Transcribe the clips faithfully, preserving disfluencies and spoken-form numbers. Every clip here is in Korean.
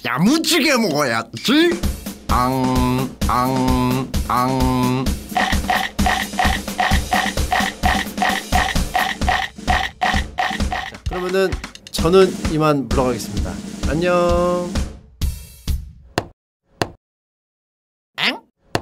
야무지게 먹어야지. 앙, 앙, 앙. 자, 그러면은 저는 이만 물러가겠습니다. 안녕. 엥?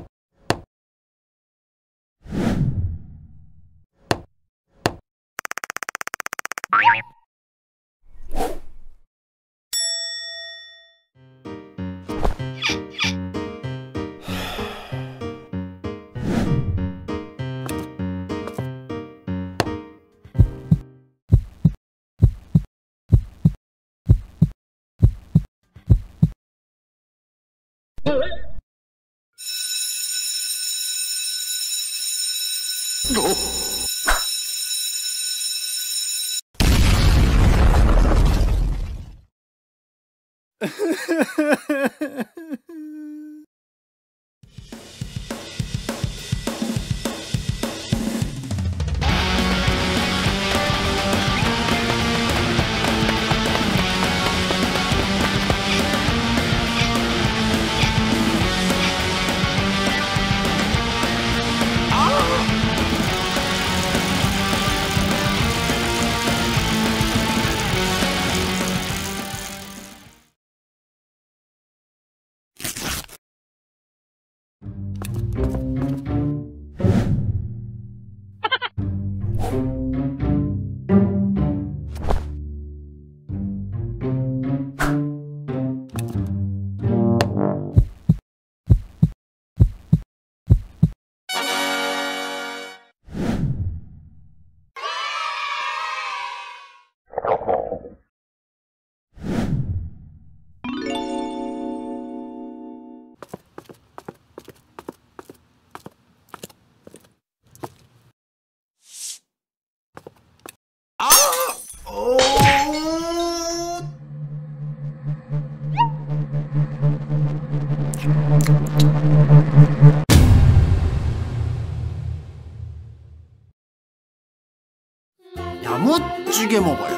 야무지게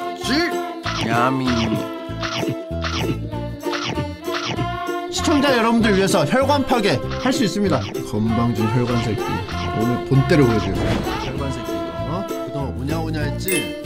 먹어야지. 야미. 시청자 여러분들 위해서 혈관 파괴 할 수 있습니다. 건방진 혈관 새끼. 오늘 본때를 보여줘요. 혈관 새끼. 어? 그동안 오냐오냐 했지?